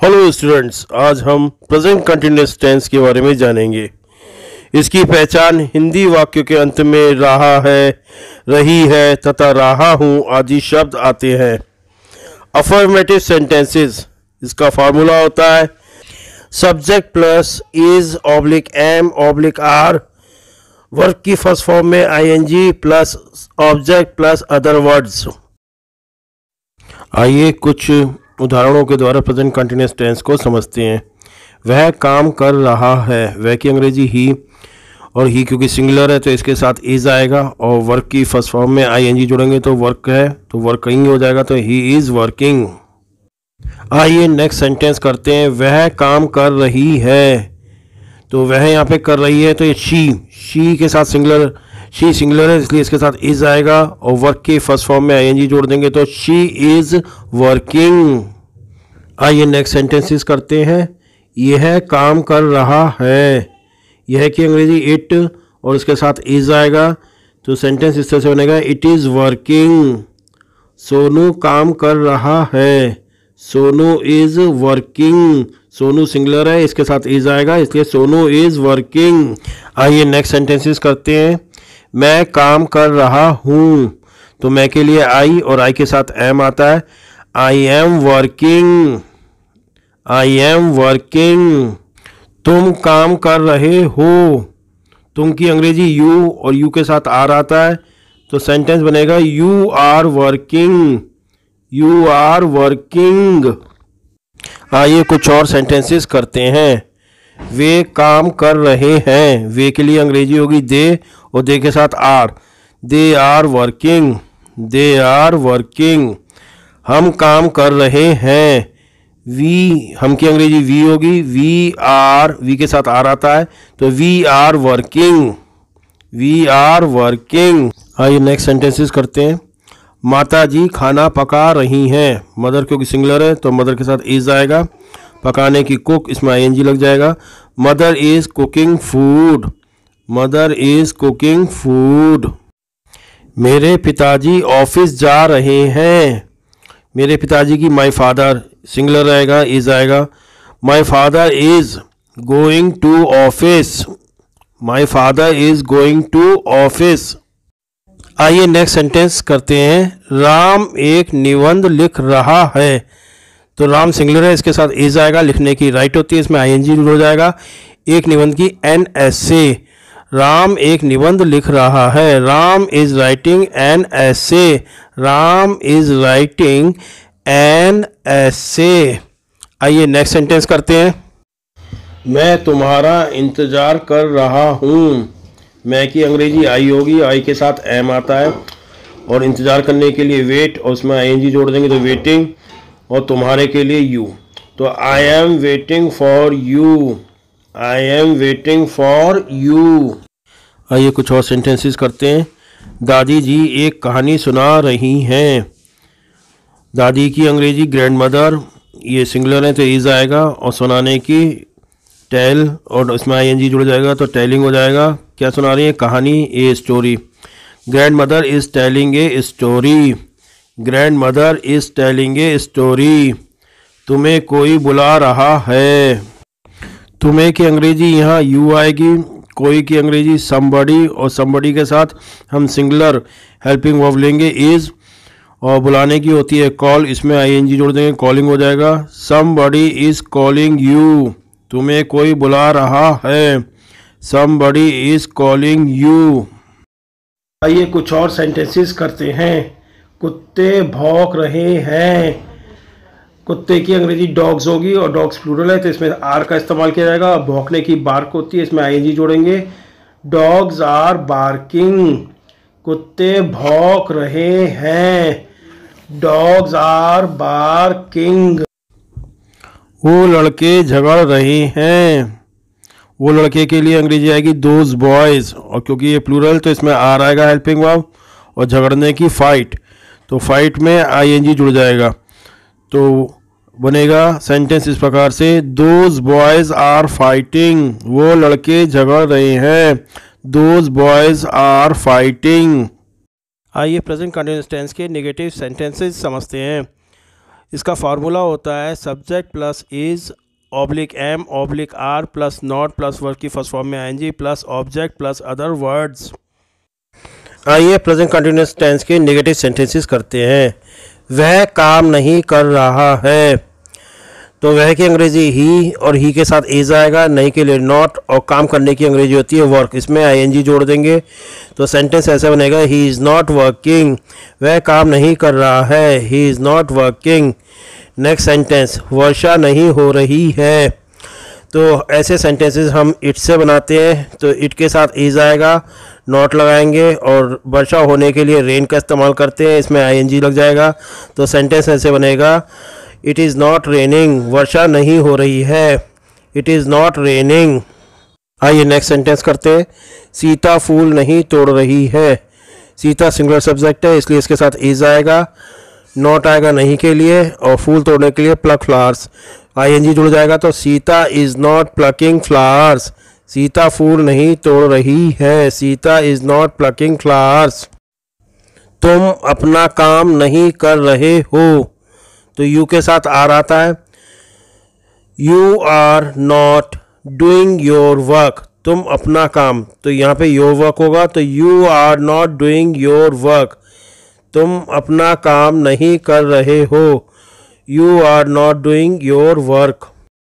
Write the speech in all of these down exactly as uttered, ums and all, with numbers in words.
Hello students, आज हम present continuous tense के बारे में जानेंगे। इसकी पहचान हिंदी वाक्यों के अंत में रहा है, रही है तथा रहा हूँ आदि शब्द आते हैं। अफर्मेटिव सेंटेंसेस, इसका फार्मूला होता है subject plus is oblique am oblique are, verb की फर्स्ट फॉर्म में ING plus object plus other words. आइए कुछ उदाहरणों के द्वारा प्रेजेंट कंटिन्यूअस टेंस को समझते हैं। वह काम कर रहा है, वह की अंग्रेजी ही, और ही क्योंकि सिंगुलर है तो इसके साथ इज आएगा, और वर्क की फर्स्ट फॉर्म में आईएनजी जोड़ेंगे तो वर्क है तो वर्किंग हो जाएगा, तो ही इज वर्किंग। आइए नेक्स्ट सेंटेंस करते हैं। वह काम कर रही है, तो वह यहाँ पे कर रही है तो ये शी, शी के साथ सिंगुलर, शी सिंगुलर है इसलिए इसके साथ इज आएगा, और वर्क के फर्स्ट फॉर्म में आईएनजी जोड़ देंगे तो शी इज वर्किंग। आइए नेक्स्ट सेंटेंसेस करते हैं। यह काम कर रहा है, यह की अंग्रेजी इट, और इसके साथ इज आएगा तो सेंटेंस इस तरह से बनेगा इट इज़ वर्किंग। सोनू काम कर रहा है, Sonu is working, Sonu singular है इसके साथ इज आएगा इसलिए सोनू इज वर्किंग। आइए नेक्स्ट सेंटेंसेस करते हैं। मैं काम कर रहा हूँ, तो मैं के लिए आई और आई के साथ एम आता है। I am working, I am working. तुम काम कर रहे हो, तुम की अंग्रेजी यू और यू के साथ आर आता है तो सेंटेंस बनेगा you are working, you are working. आइए कुछ और सेंटेंसेस करते हैं। वे काम कर रहे हैं, वे के लिए अंग्रेजी होगी दे और दे के साथ are, they are working, they are working. हम काम कर रहे हैं, वी, हम की अंग्रेजी वी होगी, वी आर, वी के साथ आर आता है तो we are working, we are working. आइए नेक्स्ट सेंटेंसेस करते हैं। माता जी खाना पका रही हैं, मदर क्योंकि सिंगुलर है तो मदर के साथ इज आएगा, पकाने की कुक, इसमें आईएनजी लग जाएगा। Mother is cooking food, mother is cooking food. मेरे पिताजी ऑफिस जा रहे हैं, मेरे पिताजी की माय फादर सिंगुलर रहेगा, इज आएगा। My father is going to office, my father is going to office. आइए नेक्स्ट सेंटेंस करते हैं। राम एक निबंध लिख रहा है, तो राम सिंगुलर है इसके साथ इज आएगा, लिखने की राइट होती है इसमें आईएनजी हो जाएगा। एक निबंध की एन एसे, राम एक निबंध लिख रहा है, Ram is writing an essay, Ram is writing an essay. आइए नेक्स्ट सेंटेंस करते हैं। मैं तुम्हारा इंतजार कर रहा हूँ, मैं की अंग्रेजी आई होगी, आई के साथ एम आता है, और इंतजार करने के लिए वेट और उसमें आईएनजी जोड़ देंगे तो वेटिंग, और तुम्हारे के लिए यू, तो I am waiting for you, I am waiting for you. आइए कुछ और सेंटेंसेस करते हैं। दादी जी एक कहानी सुना रही हैं, दादी की अंग्रेजी ग्रैंड मदर, ये सिंगुलर है तो इज आएगा, और सुनाने की टेल और उसमें आईएनजी जुड़ जाएगा तो टेलिंग हो जाएगा। क्या सुना रही है? कहानी, a story. Grandmother is telling a story, grandmother is telling a story. तुम्हें कोई बुला रहा है, तुम्हें की अंग्रेजी यहाँ यू आएगी, कोई की अंग्रेजी समबडी, और समबडी के साथ हम सिंगुलर हेल्पिंग वर्ब लेंगे इज, और बुलाने की होती है कॉल, इसमें आईएनजी जोड़ देंगे कॉलिंग हो जाएगा। समबडी इज कॉलिंग यू, तुम्हें कोई बुला रहा है, समबडी इज कॉलिंग यू। आइए कुछ और सेंटेंसेस करते हैं। कुत्ते भौंक रहे हैं, कुत्ते की अंग्रेजी डॉग्स होगी और डॉग्स प्लूरल है तो इसमें आर का इस्तेमाल किया जाएगा। भौंकने की बार्क होती है, इसमें आईएनजी जोड़ेंगे। डॉग्स आर बार्किंग, कुत्ते भौंक रहे हैं, डॉग्स आर बार्किंग। वो लड़के झगड़ रहे हैं, वो लड़के के लिए अंग्रेजी आएगी दोज बॉयज, और क्योंकि ये प्लूरल तो इसमें आर आएगा हेल्पिंग वर्ब, और झगड़ने की फाइट, तो फाइट में आईएनजी जुड़ जाएगा तो बनेगा सेंटेंस इस प्रकार से, दोज बॉयज आर फाइटिंग, वो लड़के झगड़ रहे हैं, दोज बॉयज आर फाइटिंग। आइए प्रेजेंट कंटिन्यूअस टेंस के नेगेटिव सेंटेंसेस समझते हैं। इसका फार्मूला होता है subject plus is oblique am oblique are plus not plus verb की फर्स्ट फॉर्म में ING plus object plus other words. आइए प्रेजेंट कंटिन्यूअस टेंस के नेगेटिव सेंटेंसेस करते हैं। वह काम नहीं कर रहा है, तो वह की अंग्रेजी ही और ही के साथ इज आएगा, नहीं के लिए नॉट, और काम करने की अंग्रेजी होती है वर्क, इसमें आईएनजी जोड़ देंगे तो सेंटेंस ऐसा बनेगा ही इज़ नॉट वर्किंग, वह काम नहीं कर रहा है, he is not working. Next sentence, वर्षा नहीं हो रही है, तो ऐसे सेंटेंसेस हम इट से बनाते हैं, तो इट के साथ इज आएगा, नॉट लगाएंगे और वर्षा होने के लिए रेन का इस्तेमाल करते हैं, इसमें आईएनजी लग जाएगा, तो सेंटेंस ऐसे बनेगा इट इज़ नॉट रेनिंग, वर्षा नहीं हो रही है, इट इज़ नॉट रेनिंग। आइए नेक्स्ट सेंटेंस करते हैं। सीता फूल नहीं तोड़ रही है, सीता सिंगुलर सब्जेक्ट है इसलिए इसके साथ इज आएगा, नॉट आएगा नहीं के लिए, और फूल तोड़ने के लिए प्लक फ्लावर्स, आईएनजी जुड़ जाएगा, तो Sita is not plucking flowers, Sita फूल नहीं तोड़ रही है, Sita is not plucking flowers. तुम अपना काम नहीं कर रहे हो, तो यू के साथ आर आता है, you are not doing your work, तुम अपना काम, तो यहाँ पे योर वर्क होगा, तो you are not doing your work, तुम अपना काम नहीं कर रहे हो, you are not doing your work.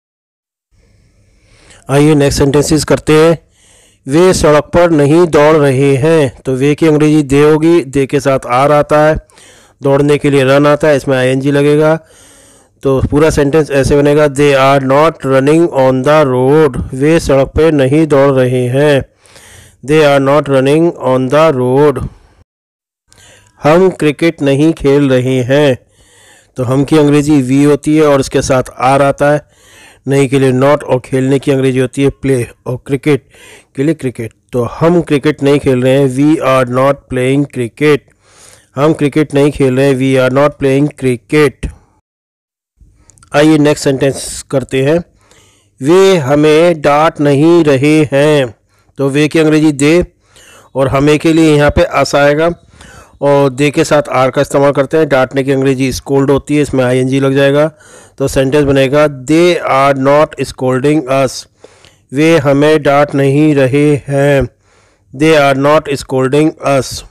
आइए नेक्स्ट सेंटेंसेस करते हैं। वे सड़क पर नहीं दौड़ रहे हैं, तो वे की अंग्रेजी दे होगी, दे के साथ आर आता है, दौड़ने के लिए रन आता है, इसमें आईएनजी लगेगा, तो पूरा सेंटेंस ऐसे बनेगा they are not running on the road, वे सड़क पे नहीं दौड़ रहे हैं, they are not running on the road. हम क्रिकेट नहीं खेल रहे हैं, तो हम की अंग्रेजी वी होती है और इसके साथ आर आता है, नहीं के लिए नॉट, और खेलने की अंग्रेजी होती है प्ले, और क्रिकेट के लिए क्रिकेट, तो हम क्रिकेट नहीं खेल रहे हैं, we are not playing cricket, हम क्रिकेट नहीं खेल रहे हैं, we are not playing cricket. आइए नेक्स्ट सेंटेंस करते हैं। वे हमें डांट नहीं रहे हैं, तो वे की अंग्रेजी दे, और हमें के लिए यहाँ पे अस आएगा, और दे के साथ आर का इस्तेमाल करते हैं, डांटने की अंग्रेजी स्कोल्ड होती है, इसमें आईएनजी लग जाएगा, तो सेंटेंस बनेगा they are not scolding us, वे हमें डांट नहीं रहे हैं, they are not scolding us.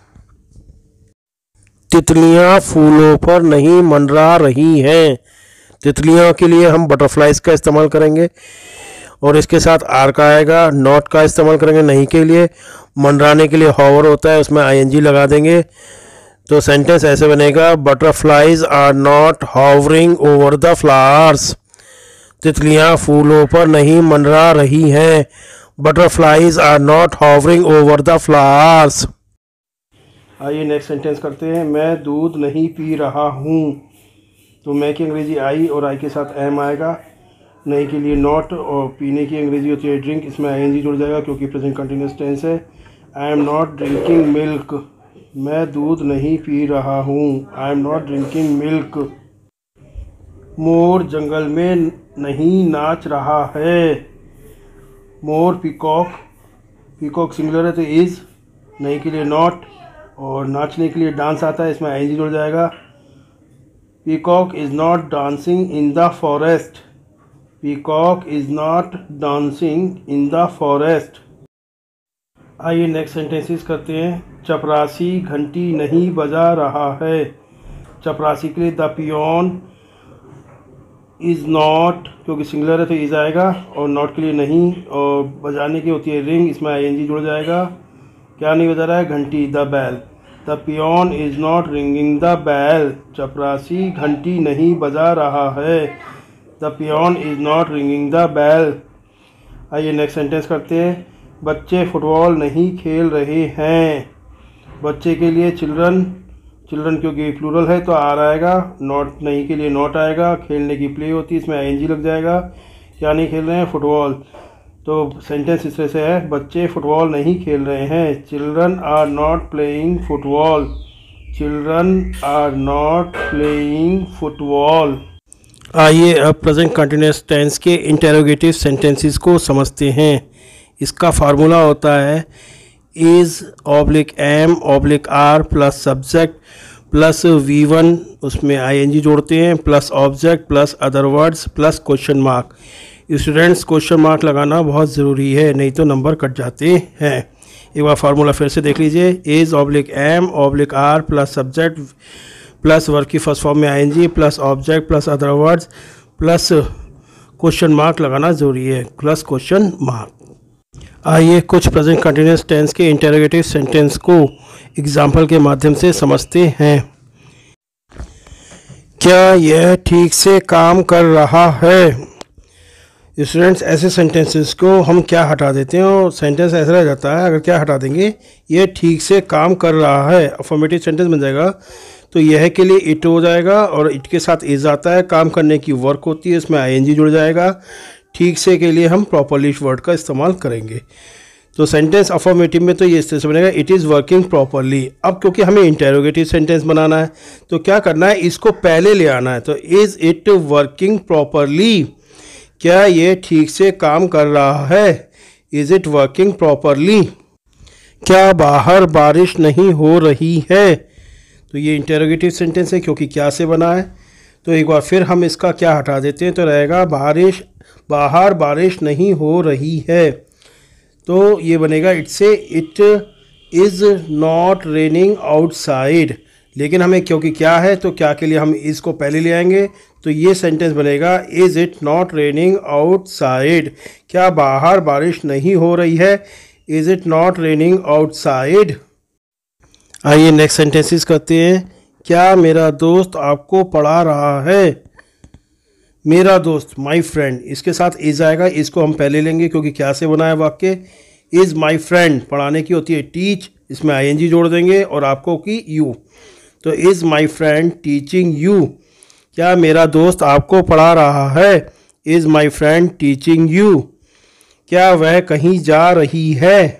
तितलियां फूलों पर नहीं मंडरा रही हैं, तितलियों के लिए हम बटरफ्लाइज का इस्तेमाल करेंगे, और इसके साथ आर का आएगा, नॉट का इस्तेमाल करेंगे नहीं के लिए, मंडराने के लिए हॉवर होता है, उसमें आईएनजी लगा देंगे, तो सेंटेंस ऐसे बनेगा butterflies are not hovering over the flowers, तितलियां फूलों पर नहीं मंडरा रही हैं, butterflies are not hovering over the flowers. आइए नेक्स्ट सेंटेंस करते हैं। मैं दूध नहीं पी रहा हूँ, तो मैं की अंग्रेजी आई और आई के साथ एम आएगा, नहीं के लिए नॉट, और पीने की अंग्रेजी होती है ड्रिंक, इसमें आईएनजी जुड़ जाएगा क्योंकि प्रेजेंट कंटिन्यूअस टेंस है। I am not drinking milk, मैं दूध नहीं पी रहा हूँ, I am not drinking milk. मोर जंगल में नहीं नाच रहा है, मोर पीकॉक, पीकॉक सिंगुलर है तो इज़, नहीं के लिए नॉट, और नाचने के लिए डांस आता है, इसमें आईएनजी जुड़ जाएगा। Peacock is not dancing in the forest, peacock is not dancing in the forest. आइए नेक्स्ट सेंटेंसेस करते हैं। चपरासी घंटी नहीं बजा रहा है, चपरासी के लिए द पियोन इज़ नॉट, क्योंकि सिंगुलर है तो इज़ आएगा, और नॉट के लिए नहीं, और बजाने की होती है रिंग, इसमें आईएनजी जुड़ जाएगा। क्या नहीं बजा रहा है? घंटी, the bell, the peon is not ringing the bell, चपरासी घंटी नहीं बजा रहा है, the peon is not ringing the bell. आइए नेक्स्ट सेंटेंस करते हैं। बच्चे फुटबॉल नहीं खेल रहे हैं, बच्चे के लिए चिल्ड्रन, चिल्ड्रन क्योंकि प्लूरल है तो आर आएगा, नॉट नहीं के लिए नॉट आएगा, खेलने की प्ले होती है, इसमें आईएनजी लग जाएगा। क्या नहीं खेल रहे हैं? फुटबॉल, तो सेंटेंस इस तरह से है, बच्चे फुटबॉल नहीं खेल रहे हैं, children are not playing football, children are not playing football. आइए अब प्रेजेंट कंटिन्यूअस टेंस के इंटेरोगेटिव सेंटेंसेस को समझते हैं। इसका फार्मूला होता है is oblique am oblique are plus subject plus V one उसमें आईएनजी जोड़ते हैं, plus object plus other words plus question mark. Students question mark लगाना बहुत ज़रूरी है, नहीं तो नंबर कट जाते हैं। एक बार फार्मूला फिर से देख लीजिए, is oblique am oblique are plus subject plus verb की फर्स्ट फॉर्म में ING plus object plus other words plus question mark लगाना ज़रूरी है, प्लस क्वेश्चन मार्क। आइए कुछ प्रेजेंट कंटिन्यूअस टेंस के इंटरोगेटिव सेंटेंस को एग्जाम्पल के माध्यम से समझते हैं। क्या यह ठीक से काम कर रहा है? स्टूडेंट्स ऐसे सेंटेंसेस को हम क्या हटा देते हैं और सेंटेंस ऐसा रह जाता है, अगर क्या हटा देंगे, ये ठीक से काम कर रहा है, अफर्मेटिव सेंटेंस बन जाएगा। तो यह के लिए इट हो जाएगा और इट के साथ इज आता है, काम करने की वर्क होती है, इसमें आईएनजी जुड़ जाएगा। ठीक से के लिए हम प्रॉपरली वर्ड का इस्तेमाल करेंगे। तो सेंटेंस अफर्मेटिव में तो ये इस तरह से बनेगा, इट इज़ वर्किंग प्रॉपरली। अब क्योंकि हमें इंटेरोगेटिव सेंटेंस बनाना है तो क्या करना है, इसको पहले ले आना है। तो इज़ इट वर्किंग प्रॉपरली, क्या ये ठीक से काम कर रहा है, इज़ इट वर्किंग प्रॉपरली। क्या बाहर बारिश नहीं हो रही है, तो ये इंटेरोगेटिव सेंटेंस है क्योंकि क्या से बना है। तो एक बार फिर हम इसका क्या हटा देते हैं, तो रहेगा बारिश, बाहर बारिश नहीं हो रही है। तो ये बनेगा इट से, it is not raining outside. लेकिन हमें क्योंकि क्या है तो क्या के लिए हम इसको पहले ले आएंगे, तो ये सेंटेंस बनेगा is it not raining outside, क्या बाहर बारिश नहीं हो रही है, is it not raining outside. आइए नेक्स्ट सेंटेंसेस करते हैं। क्या मेरा दोस्त आपको पढ़ा रहा है? मेरा दोस्त माई फ्रेंड, इसके साथ इज आएगा, इसको हम पहले लेंगे क्योंकि क्या से बना है वाक्य। इज़ माई फ्रेंड पढ़ाने की होती है टीच, इसमें आईएनजी जोड़ देंगे और आपको की यू। तो is my friend teaching you, क्या मेरा दोस्त आपको पढ़ा रहा है, is my friend teaching you. क्या वह कहीं जा रही है,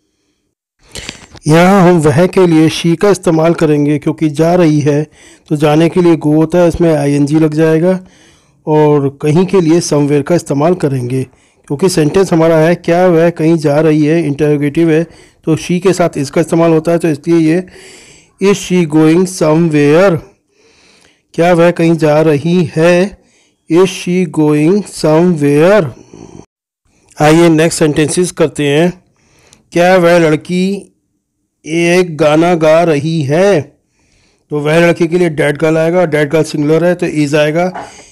यहाँ हम वह के लिए शी का इस्तेमाल करेंगे क्योंकि जा रही है तो जाने के लिए गो होता है, इसमें आईएनजी लग जाएगा। और कहीं के लिए समवेयर का इस्तेमाल करेंगे क्योंकि सेंटेंस हमारा है क्या वह कहीं जा रही है, इंटरोगेटिव है, तो शी के साथ इसका इस्तेमाल होता है, तो इसलिए ये इज शी गोइंग समवेयर, क्या वह कहीं जा रही है, इज शी गोइंग समवेयर। आइए नेक्स्ट सेंटेंसेस करते हैं। क्या वह लड़की एक गाना गा रही है, तो वह लड़की के लिए डेड गर्ल आएगा, डेड गर्ल सिंगुलर है तो इज आएगा।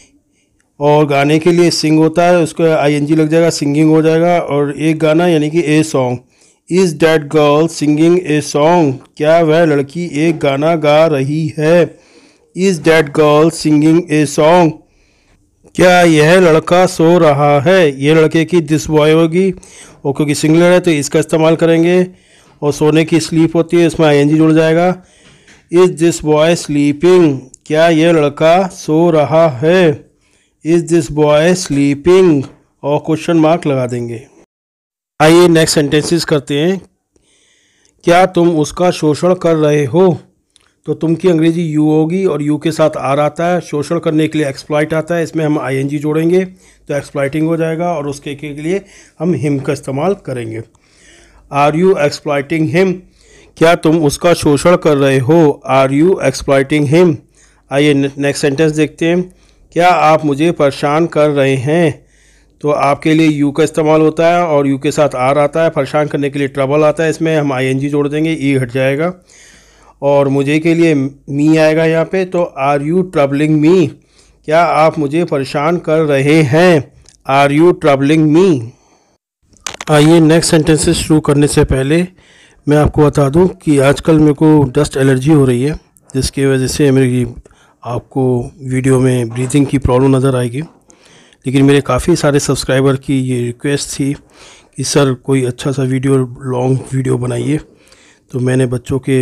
और गाने के लिए सिंग होता है, उसको आईएनजी लग जाएगा, सिंगिंग हो जाएगा। और एक गाना यानी कि a song, is that girl singing a song, क्या वह लड़की एक गाना गा रही है, is that girl singing a song. क्या यह लड़का सो रहा है, ये लड़के की दिस बॉय होगी और क्योंकि सिंगुलर है तो इसका इस्तेमाल करेंगे। और सोने की स्लीप होती है, इसमें आईएनजी जुड़ जाएगा। इज़ दिस बॉय स्लीपिंग, क्या यह लड़का सो रहा है, इज़ दिस बॉय स्लीपिंग, और क्वेश्चन मार्क लगा देंगे। आइए नेक्स्ट सेंटेंसेस करते हैं। क्या तुम उसका शोषण कर रहे हो, तो तुम की अंग्रेजी यू होगी और यू के साथ आर आता है, शोषण करने के लिए एक्सप्लॉइट आता है, इसमें हम आईएनजी जोड़ेंगे तो एक्सप्लॉइटिंग हो जाएगा। और उसके के लिए हम हिम का इस्तेमाल करेंगे। आर यू एक्सप्लॉइटिंग हिम, क्या तुम उसका शोषण कर रहे हो, आर यू एक्सप्लॉइटिंग हिम। आइए नेक्स्ट सेंटेंस देखते हैं। क्या आप मुझे परेशान कर रहे हैं, तो आपके लिए यू का इस्तेमाल होता है और यू के साथ आर आता है, परेशान करने के लिए ट्रबल आता है, इसमें हम आईएनजी जोड़ देंगे, ई हट जाएगा। और मुझे के लिए मी आएगा यहाँ पे, तो आर यू ट्रबलिंग मी, क्या आप मुझे परेशान कर रहे हैं, आर यू ट्रबलिंग मी। आइए नेक्स्ट सेंटेंसेस शुरू करने से पहले मैं आपको बता दूं कि आजकल मेरे को डस्ट एलर्जी हो रही है, जिसकी वजह से मेरी आपको वीडियो में ब्रीथिंग की प्रॉब्लम नज़र आएगी। लेकिन मेरे काफ़ी सारे सब्सक्राइबर की ये रिक्वेस्ट थी कि सर कोई अच्छा सा वीडियो, लॉन्ग वीडियो बनाइए। तो मैंने बच्चों के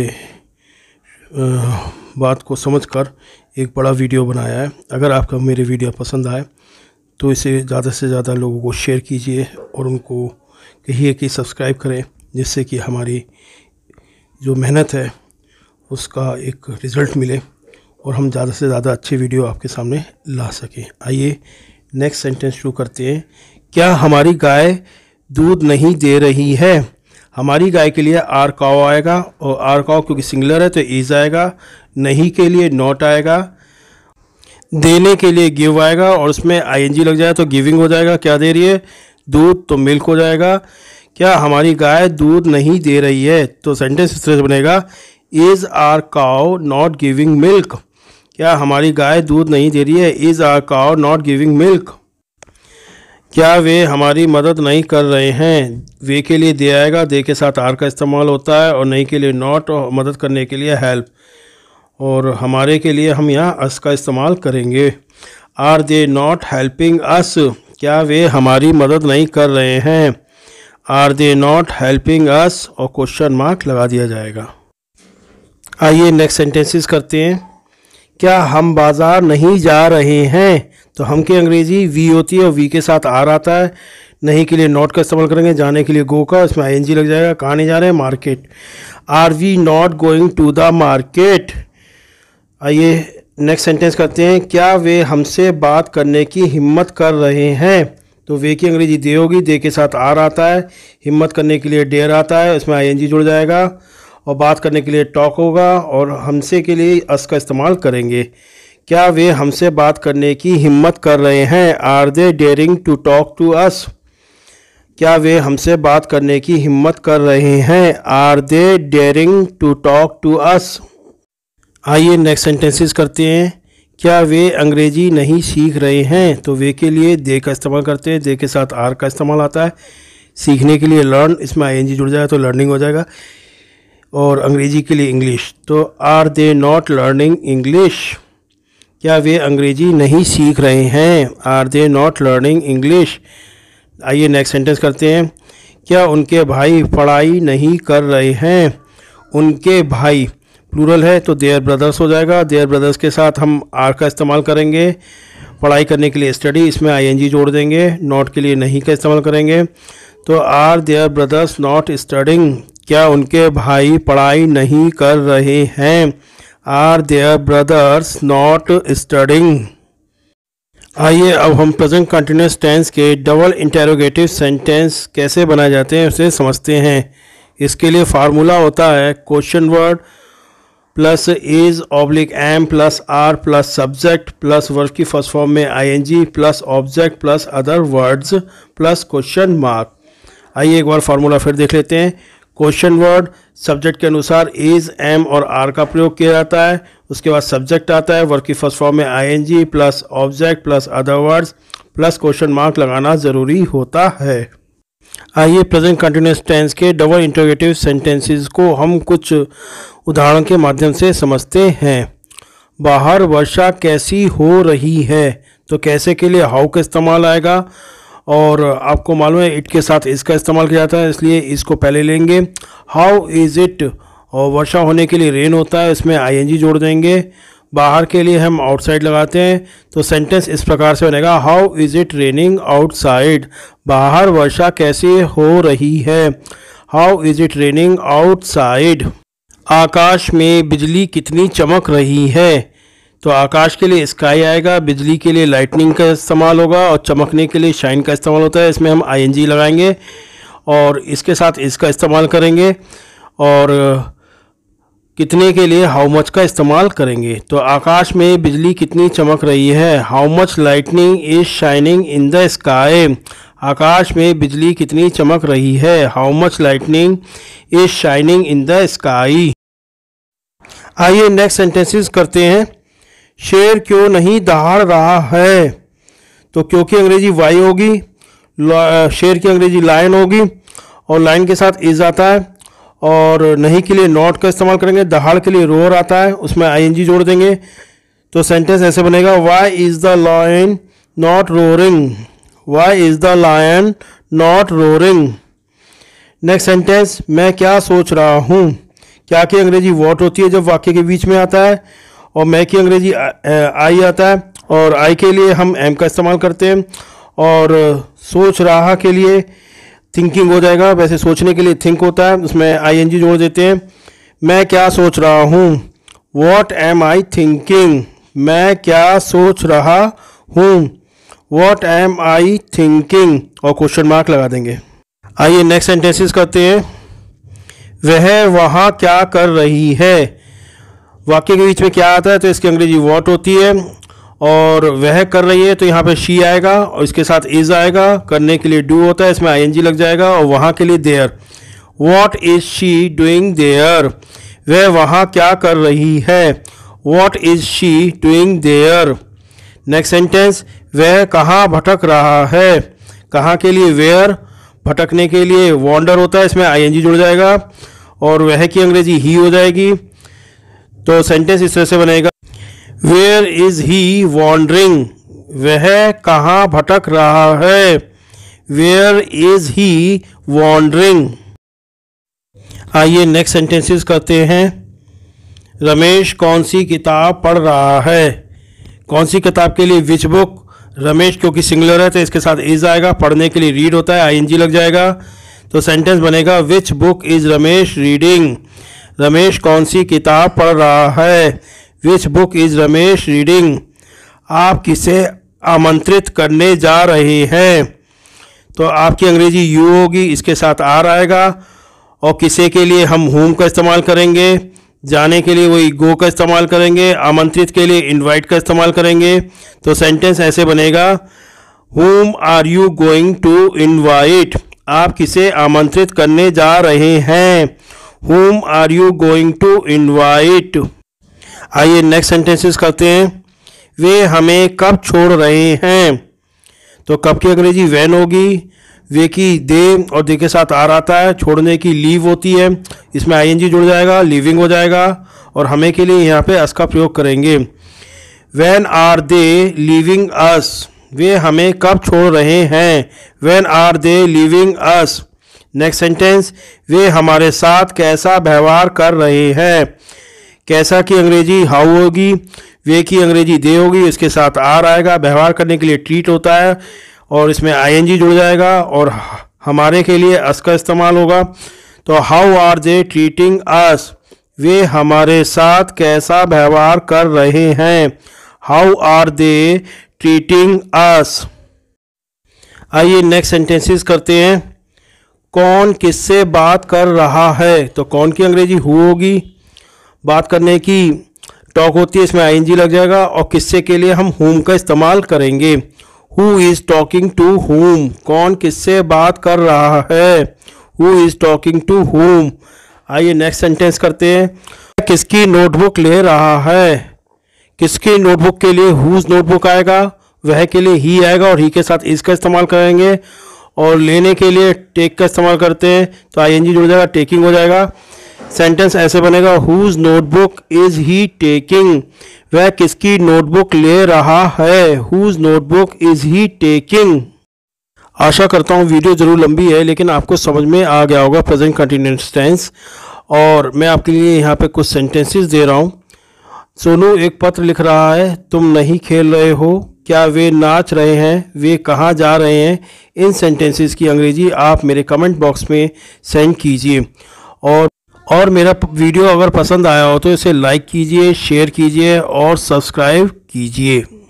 बात को समझकर एक बड़ा वीडियो बनाया है। अगर आपका मेरे वीडियो पसंद आए तो इसे ज़्यादा से ज़्यादा लोगों को शेयर कीजिए और उनको कहिए कि सब्सक्राइब करें, जिससे कि हमारी जो मेहनत है उसका एक रिज़ल्ट मिले और हम ज़्यादा से ज़्यादा अच्छे वीडियो आपके सामने ला सकें। आइए नेक्स्ट सेंटेंस शुरू करते हैं। क्या हमारी गाय दूध नहीं दे रही है, हमारी गाय के लिए आर काउ आएगा, और आर काउ क्योंकि सिंगुलर है तो इज आएगा, नहीं के लिए नॉट आएगा, देने के लिए गिव आएगा और उसमें आईएनजी लग जाए तो गिविंग हो जाएगा। क्या दे रही है? दूध, तो मिल्क हो जाएगा। क्या हमारी गाय दूध नहीं दे रही है? तो सेंटेंस इस तरह से बनेगा, is our cow not giving milk. क्या हमारी गाय दूध नहीं दे रही है? Is our cow not giving milk. क्या वे हमारी मदद नहीं कर रहे हैं? वे के लिए दे आएगा, दे के साथ आर का इस्तेमाल होता है, और नहीं के लिए नॉट, और मदद करने के लिए हेल्प, और हमारे के लिए हम यहाँ अस का इस्तेमाल करेंगे। Are they not helping us. क्या वे हमारी मदद नहीं कर रहे हैं? Are they not helping us, और क्वेश्चन मार्क लगा दिया जाएगा। आइए नेक्स्ट सेंटेंसेस करते हैं। क्या हम बाज़ार नहीं जा रहे हैं? तो हम की अंग्रेजी वी होती है और वी के साथ आर आता है। नहीं के लिए नॉट का इस्तेमाल करेंगे, जाने के लिए गो का, इसमें आईएनजी लग जाएगा। कहाँ नहीं जा रहे हैं? Market. Are we not going to the market. आइए नेक्स्ट सेंटेंस करते हैं। क्या वे हमसे बात करने की हिम्मत कर रहे हैं? तो वे की अंग्रेजी दे होगी, दे के साथ आर आता है। हिम्मत करने के लिए डेयर आता है, इसमें आईएनजी जुड़ जाएगा, और बात करने के लिए टॉक होगा, और हमसे के लिए अस का इस्तेमाल करेंगे। क्या वे हमसे बात करने की हिम्मत कर रहे हैं? Are they daring to talk to us. क्या वे हमसे बात करने की हिम्मत कर रहे हैं? Are they daring to talk to us. आइए नेक्स्ट सेंटेंसेस करते हैं। क्या वे अंग्रेजी नहीं सीख रहे हैं? तो वे के लिए दे का इस्तेमाल करते हैं, दे के साथ आर का इस्तेमाल आता है। सीखने के लिए लर्न, इसमें आईएनजी जुड़ जाएगा तो लर्निंग हो जाएगा, और अंग्रेजी के लिए इंग्लिश। तो are they not learning English. क्या वे अंग्रेजी नहीं सीख रहे हैं? Are they not learning English. आइए नेक्स्ट सेंटेंस करते हैं। क्या उनके भाई पढ़ाई नहीं कर रहे हैं? उनके भाई प्लूरल है तो देयर ब्रदर्स हो जाएगा। देयर ब्रदर्स के साथ हम आर का इस्तेमाल करेंगे। पढ़ाई करने के लिए स्टडी, इसमें आईएनजी जोड़ देंगे। नॉट के लिए नहीं का इस्तेमाल करेंगे। तो are their brothers not studying. क्या उनके भाई पढ़ाई नहीं कर रहे हैं? Are their brothers not studying. आइए अब हम प्रेजेंट कंटिन्यूअस टेंस के डबल इंटेरोगेटिव सेंटेंस कैसे बनाए जाते हैं उसे समझते हैं। इसके लिए फार्मूला होता है question word plus is oblique am plus are plus subject plus verb की फर्स्ट फॉर्म में ING plus object plus other words plus question mark. आइए एक बार फार्मूला फिर देख लेते हैं। क्वेश्चन वर्ड सब्जेक्ट के अनुसार इज एम और आर का प्रयोग किया जाता है। उसके बाद सब्जेक्ट आता है, वर्ब की फर्स्ट फॉर्म में ING plus object plus other words plus question mark लगाना ज़रूरी होता है। आइए प्रेजेंट कंटिन्यूअस टेंस के डबल इंटरोगेटिव सेंटेंसेस को हम कुछ उदाहरण के माध्यम से समझते हैं। बाहर वर्षा कैसी हो रही है? तो कैसे के लिए हाउ का इस्तेमाल आएगा, और आपको मालूम है इट के साथ इसका इस्तेमाल किया जाता है, इसलिए इसको पहले लेंगे। हाउ इज़ इट, और वर्षा होने के लिए रेन होता है, इसमें आईएनजी जोड़ देंगे। बाहर के लिए हम आउटसाइड लगाते हैं, तो सेंटेंस इस प्रकार से बनेगा, how is it raining outside. बाहर वर्षा कैसे हो रही है? How is it raining outside. आकाश में बिजली कितनी चमक रही है? तो आकाश के लिए स्काई आएगा, बिजली के लिए लाइटनिंग का इस्तेमाल होगा, और चमकने के लिए शाइन का इस्तेमाल होता है। इसमें हम आईएनजी लगाएंगे और इसके साथ इसका इस्तेमाल करेंगे, और कितने के लिए हाउ मच का इस्तेमाल करेंगे। तो आकाश में बिजली कितनी चमक रही है? How much lightning is shining in the sky. आकाश में बिजली कितनी चमक रही है? How much lightning is shining in the sky. आइए नेक्स्ट सेंटेंसेस करते हैं। शेर क्यों नहीं दहाड़ रहा है? तो क्योंकि अंग्रेजी वाई होगी, शेर की अंग्रेजी लायन होगी, और लाइन के साथ इज आता है, और नहीं के लिए नॉट का इस्तेमाल करेंगे। दहाड़ के लिए रोर आता है, उसमें आईएनजी जोड़ देंगे। तो सेंटेंस ऐसे बनेगा, why is the lion not roaring. Why is the lion not roaring. Next sentence, मैं क्या सोच रहा हूँ। क्या की अंग्रेजी वॉट होती है जब वाक्य के बीच में आता है, और मैं की अंग्रेजी आई आता है, और आई के लिए हम एम का इस्तेमाल करते हैं, और सोच रहा के लिए थिंकिंग हो जाएगा। वैसे सोचने के लिए थिंक होता है, उसमें आईएनजी जोड़ देते हैं। मैं क्या सोच रहा हूँ, वॉट एम आई थिंकिंग। मैं क्या सोच रहा हूँ, वॉट एम आई थिंकिंग, और क्वेश्चन मार्क लगा देंगे। आइए नेक्स्ट सेंटेंसेस करते हैं। वह वहाँ क्या कर रही है। वाक्य के बीच में क्या आता है तो इसकी अंग्रेजी वॉट होती है, और वह कर रही है तो यहाँ पे शी आएगा और इसके साथ इज आएगा। करने के लिए डू होता है, इसमें आईएनजी लग जाएगा, और वहाँ के लिए there. What is she doing there, वह वहाँ क्या कर रही है। What is she doing there. Next sentence, वह कहाँ भटक रहा है। कहाँ के लिए वेयर, भटकने के लिए वॉन्डर होता है, इसमें आईएनजी जुड़ जाएगा और वह की अंग्रेजी ही हो जाएगी। तो सेंटेंस इस तरह से बनेगा, वेयर इज ही वॉन्डरिंग, वह कहाँ भटक रहा है। Where is he wandering. आइए नेक्स्ट सेंटेंसेस करते हैं। रमेश कौन सी किताब पढ़ रहा है। कौन सी किताब के लिए विच बुक, रमेश क्योंकि सिंगुलर है तो इसके साथ इज आएगा। पढ़ने के लिए रीड होता है, आईएनजी लग जाएगा। तो सेंटेंस बनेगा, which book is Ramesh reading, Ramesh कौन सी किताब पढ़ रहा है। Which book is Ramesh reading. आप किसे आमंत्रित करने जा रहे हैं। तो आपकी अंग्रेजी यू होगी, इसके साथ आर आएगा, और किसे के लिए हम होम का इस्तेमाल करेंगे। जाने के लिए वही गो का इस्तेमाल करेंगे। आमंत्रित के लिए इनवाइट का इस्तेमाल करेंगे। तो सेंटेंस ऐसे बनेगा, whom are you going to invite, आप किसे आमंत्रित करने जा रहे हैं। whom are you going to invite. आइए नेक्स्ट सेंटेंसेस करते हैं। वे हमें कब छोड़ रहे हैं। तो कब की अंग्रेजी वैन होगी, वे की दे और दे के साथ आर आता है। छोड़ने की लीव होती है, इसमें आईएनजी जुड़ जाएगा, लीविंग हो जाएगा, और हमें के लिए यहाँ पे अस का प्रयोग करेंगे। When are they leaving us, वे हमें कब छोड़ रहे हैं। When are they leaving us. Next sentence, वे हमारे साथ कैसा व्यवहार कर रहे हैं। कैसा की अंग्रेजी हाउ होगी, वे की अंग्रेजी दे होगी, इसके साथ आर आएगा। व्यवहार करने के लिए ट्रीट होता है और इसमें आईएनजी जुड़ जाएगा, और हमारे के लिए अस का इस्तेमाल होगा। तो how are they treating us, वे हमारे साथ कैसा व्यवहार कर रहे हैं। How are they treating us. आइए नेक्स्ट सेंटेंसेस करते हैं। कौन किससे बात कर रहा है। तो कौन की अंग्रेजी हु होगी, बात करने की टॉक होती है, इसमें आईएनजी लग जाएगा, और किससे के लिए हम whom का इस्तेमाल करेंगे। Who is talking to whom, कौन किससे बात कर रहा है। Who is talking to whom। आइए नेक्स्ट सेंटेंस करते हैं। किसकी नोटबुक ले रहा है। किसकी नोटबुक के लिए whose नोटबुक आएगा, वह के लिए ही आएगा, और ही के साथ इस का इस्तेमाल करेंगे, और लेने के लिए टेक का इस्तेमाल करते हैं तो आईएनजी जुड़ जाएगा, टेकिंग हो जाएगा। सेंटेंस ऐसे बनेगा, whose notebook is he taking, वह किसकी नोटबुक ले रहा है। whose notebook is he taking. आशा करता हूँ वीडियो ज़रूर लंबी है लेकिन आपको समझ में आ गया होगा प्रेजेंट कंटिन्यूअस टेंस। और मैं आपके लिए यहाँ पे कुछ सेंटेंसेस दे रहा हूँ। सोनू एक पत्र लिख रहा है, तुम नहीं खेल रहे हो, क्या वे नाच रहे हैं, वे कहाँ जा रहे हैं। इन सेंटेंसेस की अंग्रेजी आप मेरे कमेंट बॉक्स में सेंड कीजिए। और और मेरा वीडियो अगर पसंद आया हो तो इसे लाइक कीजिए, शेयर कीजिए और सब्सक्राइब कीजिए।